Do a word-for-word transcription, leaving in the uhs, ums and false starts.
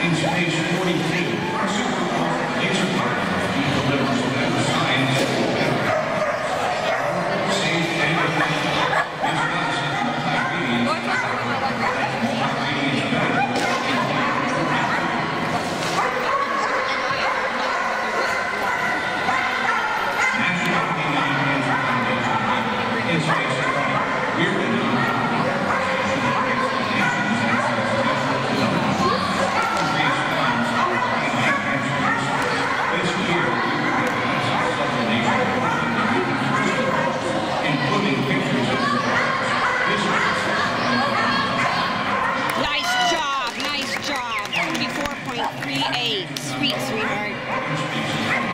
In space forty-two, our super laser partner, he delivers better science, better safe and efficient. His guts and multi-ingredients, multi-ingredients better. National Canadian Cancer Foundation in space.